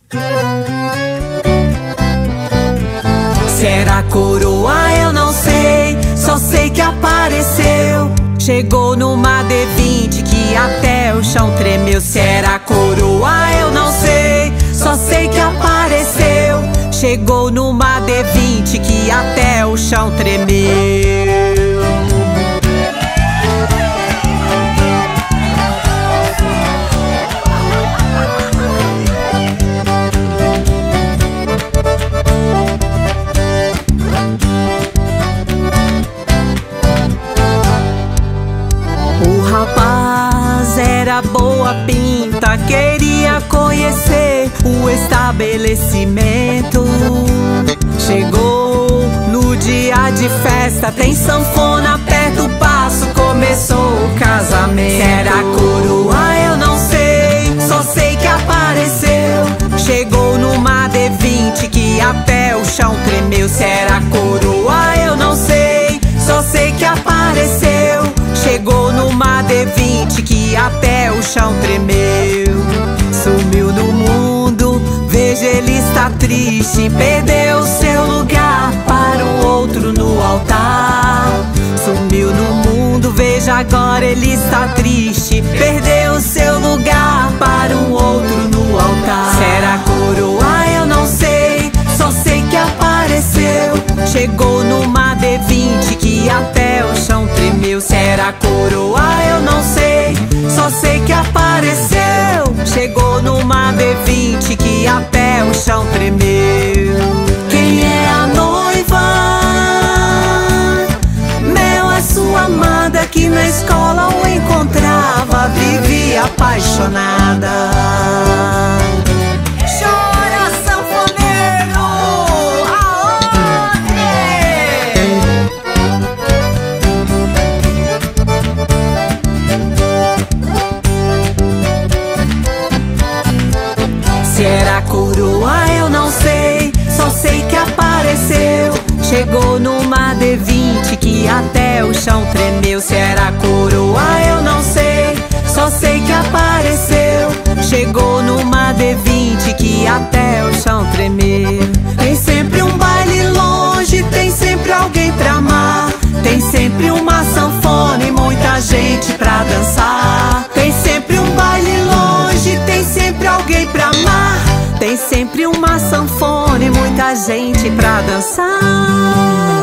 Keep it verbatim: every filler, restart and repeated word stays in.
Se era coroa eu não sei, só sei que apareceu. Chegou numa D vinte que até o chão tremeu. Se era coroa eu não sei, só sei que apareceu. Chegou numa D vinte que até o chão tremeu. O rapaz era boa pinta, queria conhecer o estabelecimento. Chegou no dia de festa, tem sanfona perto, o passo, começou o casamento. Se era coroa eu não sei, só sei que apareceu. Chegou numa D vinte que até o chão tremeu. Se era coroa eu não sei, só sei que apareceu. Chegou numa D vinte que até o chão tremeu. Sumiu no mundo, veja ele está triste. Perdeu seu lugar para o outro no altar. Sumiu no mundo, veja agora ele está triste. Perdeu seu lugar para um outro no altar. Se era coroa eu não sei, só sei que apareceu. Chegou numa D vinte que até o chão tremeu. Se era coroa eu não sei, só sei que apareceu. Chegou numa D vinte que até o chão tremeu. Quem é a noiva? Mel é sua amada, que na escola o encontrava, vivia apaixonada. Se era coroa eu não sei, só sei que apareceu. Chegou numa D vinte que até o chão tremeu. Se era coroa eu não sei, só sei que apareceu. Chegou numa D vinte que até o chão tremeu. Tem sempre um baile longe, tem sempre alguém pra amar. Tem sempre uma sanfona e muita gente pra dançar. Tem sempre um baile longe, tem sempre alguém pra amar. Tem sempre uma sanfona e muita gente pra dançar.